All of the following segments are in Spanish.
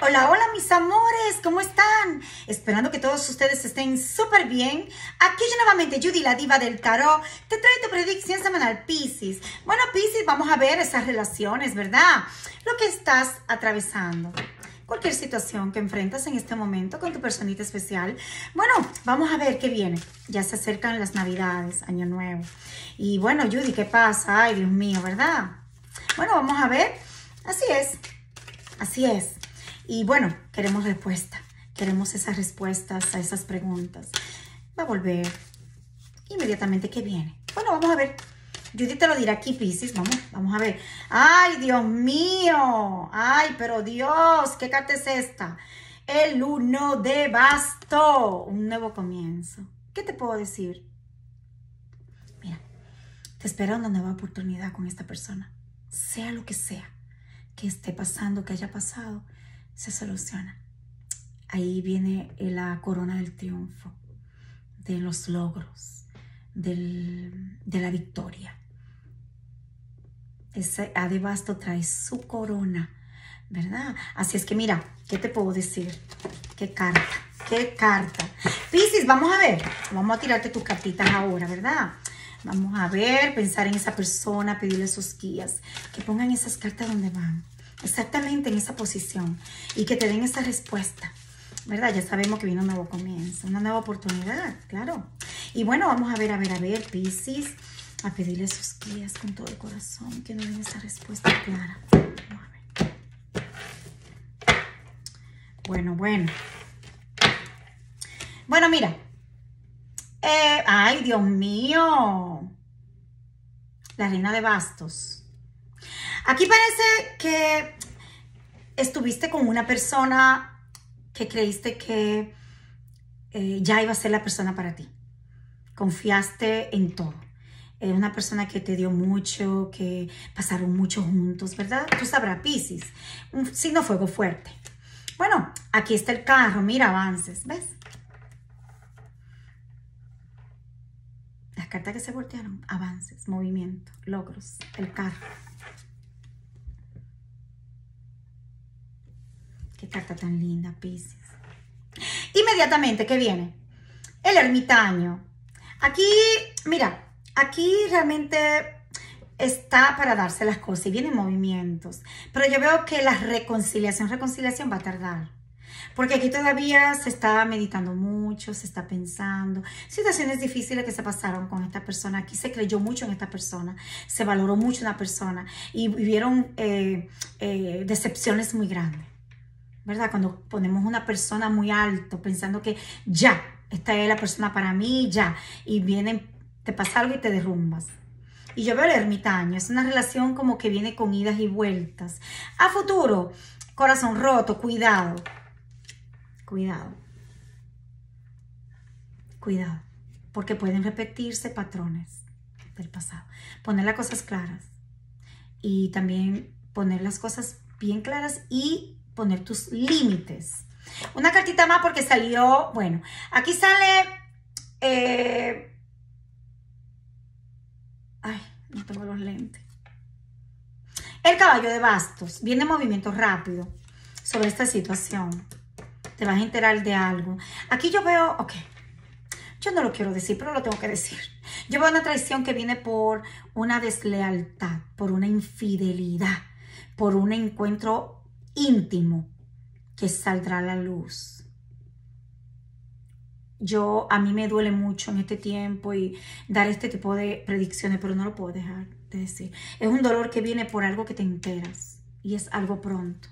Hola, hola mis amores, ¿cómo están? Esperando que todos ustedes estén súper bien. Aquí yo nuevamente, Judy, la diva del tarot, te trae tu predicción semanal, Piscis. Bueno, Piscis, vamos a ver esas relaciones, ¿verdad? Lo que estás atravesando. Cualquier situación que enfrentas en este momento con tu personita especial. Bueno, vamos a ver qué viene. Ya se acercan las Navidades, Año Nuevo. Y bueno, Judy, ¿qué pasa? Ay, Dios mío, ¿verdad? Bueno, vamos a ver. Así es. Así es. Y bueno, queremos respuesta. Queremos esas respuestas a esas preguntas. Va a volver inmediatamente que viene. Bueno, vamos a ver. Judy te lo dirá aquí, Piscis. Vamos a ver. ¡Ay, Dios mío! ¡Ay, pero Dios! ¿Qué carta es esta? El 1 de basto. Un nuevo comienzo. ¿Qué te puedo decir? Mira, te espera una nueva oportunidad con esta persona. Sea lo que sea que esté pasando, que haya pasado, se soluciona. Ahí viene la corona del triunfo, de los logros, de la victoria. Ese A de basto trae su corona, ¿verdad? Así es que mira, ¿qué te puedo decir? ¿Qué carta? ¿Qué carta? Piscis, vamos a ver. Vamos a tirarte tus cartitas ahora, ¿verdad? Vamos a ver, pensar en esa persona, pedirle sus guías, que pongan esas cartas donde van. Exactamente en esa posición y que te den esa respuesta, ¿verdad? Ya sabemos que viene un nuevo comienzo, una nueva oportunidad, claro. Y bueno, vamos a ver, Piscis, a pedirle sus guías con todo el corazón, que nos den esa respuesta clara. Vamos a ver. Bueno. Bueno, mira. Ay, Dios mío. La reina de bastos. Aquí parece que estuviste con una persona que creíste que ya iba a ser la persona para ti. Confiaste en todo. Una persona que te dio mucho, que pasaron mucho juntos, ¿verdad? Tú sabrás, Piscis. Un signo fuego fuerte. Bueno, aquí está el carro. Mira, avances, ¿ves? Las cartas que se voltearon. Avances, movimiento, logros, el carro. Qué carta tan linda, Piscis. Inmediatamente, ¿qué viene? El ermitaño. Aquí, mira, aquí realmente está para darse las cosas y vienen movimientos. Pero yo veo que la reconciliación va a tardar. Porque aquí todavía se está meditando mucho, se está pensando. Situaciones difíciles que se pasaron con esta persona. Aquí se creyó mucho en esta persona. Se valoró mucho una persona. Y vivieron decepciones muy grandes, ¿verdad? Cuando ponemos una persona muy alto, pensando que ya, esta es la persona para mí, ya. Y vienen, te pasa algo y te derrumbas. Y yo veo el ermitaño. Es una relación como que viene con idas y vueltas. A futuro, corazón roto, cuidado. Cuidado. Cuidado. Porque pueden repetirse patrones del pasado. Poner las cosas claras. Y también poner las cosas bien claras y poner tus límites. Una cartita más porque salió, bueno, aquí sale, ay, no tengo los lentes. El caballo de bastos, viene movimiento rápido sobre esta situación. Te vas a enterar de algo. Aquí yo veo, ok, yo no lo quiero decir, pero lo tengo que decir. Yo veo una traición que viene por una deslealtad, por una infidelidad, por un encuentro íntimo que saldrá a la luz. A mí me duele mucho en este tiempo y dar este tipo de predicciones, pero no lo puedo dejar de decir. Es un dolor que viene por algo que te enteras y es algo pronto.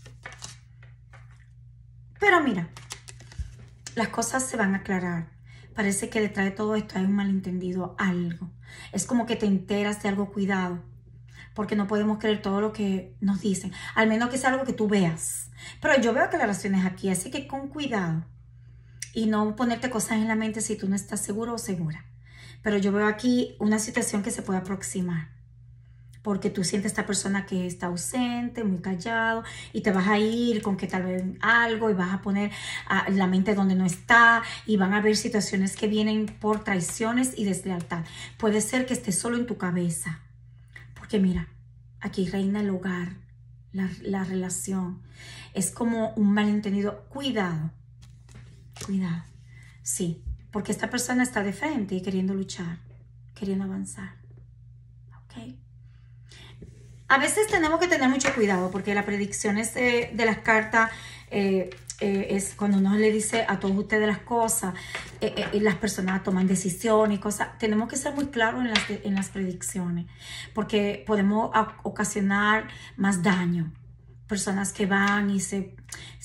Pero mira, las cosas se van a aclarar. Parece que detrás de todo esto hay un malentendido, algo. Es como que te enteras de algo, cuidado. Porque no podemos creer todo lo que nos dicen. Al menos que sea algo que tú veas. Pero yo veo aclaraciones aquí, así que con cuidado. Y no ponerte cosas en la mente si tú no estás seguro o segura. Pero yo veo aquí una situación que se puede aproximar. Porque tú sientes a esta persona que está ausente, muy callado, y te vas a ir con que tal vez algo y vas a poner la mente donde no está y van a haber situaciones que vienen por traiciones y deslealtad. Puede ser que estés solo en tu cabeza. Porque mira, aquí reina el hogar, la relación. Es como un malentendido. Cuidado, cuidado. Sí, porque esta persona está de frente y queriendo luchar, queriendo avanzar. ¿Ok? A veces tenemos que tener mucho cuidado porque las predicciones de las cartas es cuando uno le dice a todos ustedes las cosas, las personas toman decisiones y cosas. Tenemos que ser muy claros en las predicciones porque podemos ocasionar más daño. Personas que van y se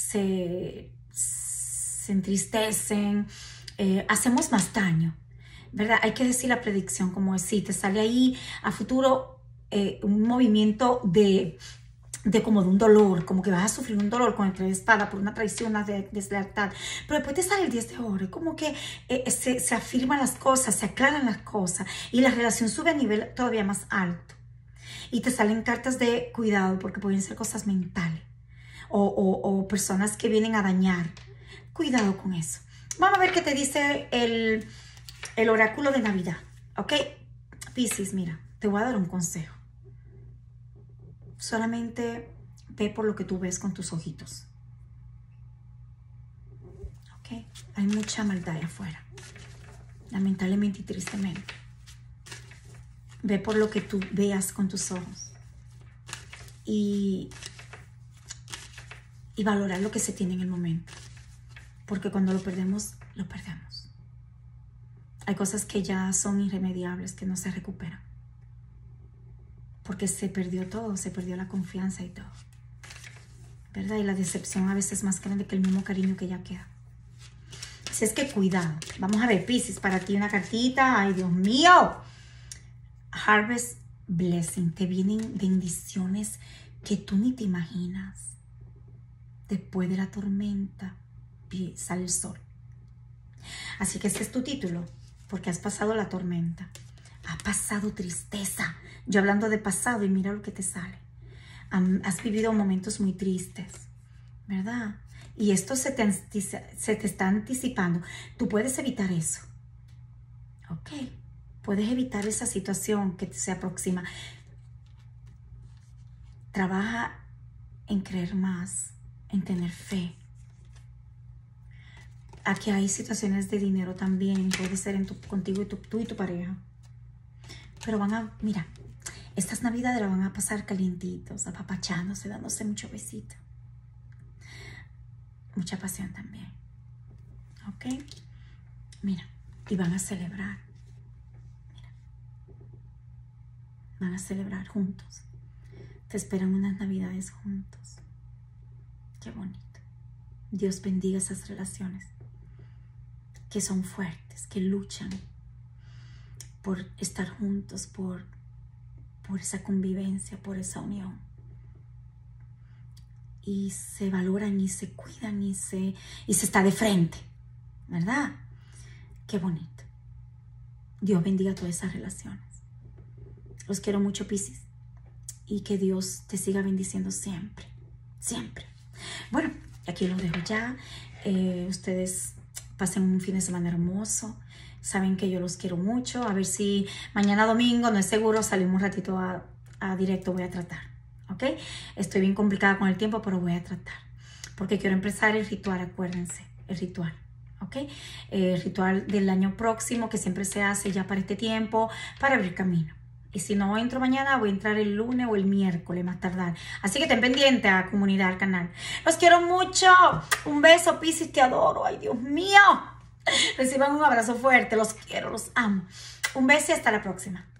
entristecen, hacemos más daño, ¿verdad? Hay que decir la predicción como es. Si te sale ahí a futuro un movimiento de como de un dolor, como que vas a sufrir un dolor con el 3 de espada por una traición, una deslealtad, pero después te sale el 10 de oro, como que se afirman las cosas, se aclaran las cosas y la relación sube a nivel todavía más alto. Y te salen cartas de cuidado porque pueden ser cosas mentales o personas que vienen a dañar. Cuidado con eso. Vamos a ver qué te dice el oráculo de Navidad. ¿Ok? Piscis, mira, te voy a dar un consejo. Solamente ve por lo que tú ves con tus ojitos. ¿Ok? Hay mucha maldad allá afuera. Lamentablemente y tristemente. Ve por lo que tú veas con tus ojos. Y valorar lo que se tiene en el momento. Porque cuando lo perdemos, lo perdemos. Hay cosas que ya son irremediables, que no se recuperan. Porque se perdió todo, se perdió la confianza y todo. ¿Verdad? Y la decepción a veces es más grande que el mismo cariño que ya queda. Así es que cuidado. Vamos a ver, Piscis, para ti una cartita. ¡Ay, Dios mío! Harvest Blessing. Te vienen bendiciones que tú ni te imaginas. Después de la tormenta sale el sol. Así que ese es tu título, porque has pasado la tormenta. Has pasado tristeza. Yo hablando de pasado y mira lo que te sale. Has vivido momentos muy tristes, ¿verdad? Y esto se te está anticipando. Tú puedes evitar eso. ¿Ok? Puedes evitar esa situación que se aproxima. Trabaja en creer más, en tener fe. Aquí hay situaciones de dinero también. Puede ser contigo y tú y tu pareja. Pero mira, estas navidades las van a pasar calientitos, apapachándose, dándose mucho besito. Mucha pasión también. ¿Ok? Mira, y van a celebrar. Mira. Van a celebrar juntos. Te esperan unas navidades juntos. Qué bonito. Dios bendiga esas relaciones que son fuertes, que luchan por estar juntos, por esa convivencia, por esa unión. Y se valoran y se cuidan y se está de frente, ¿verdad? Qué bonito. Dios bendiga todas esas relaciones. Los quiero mucho, Piscis. Y que Dios te siga bendiciendo siempre, siempre. Bueno, aquí los dejo ya. Ustedes pasen un fin de semana hermoso. Saben que yo los quiero mucho. A ver si mañana domingo, no es seguro, salimos un ratito a directo. Voy a tratar, ¿ok? Estoy bien complicada con el tiempo, pero voy a tratar. Porque quiero empezar el ritual, acuérdense, el ritual, ¿ok? El ritual del año próximo, que siempre se hace ya para este tiempo, para abrir camino. Y si no entro mañana, voy a entrar el lunes o el miércoles más tardar. Así que estén pendientes a la comunidad, al canal. Los quiero mucho. Un beso, Piscis, te adoro. Ay, Dios mío. Reciban un abrazo fuerte. Los quiero, los amo. Un beso y hasta la próxima.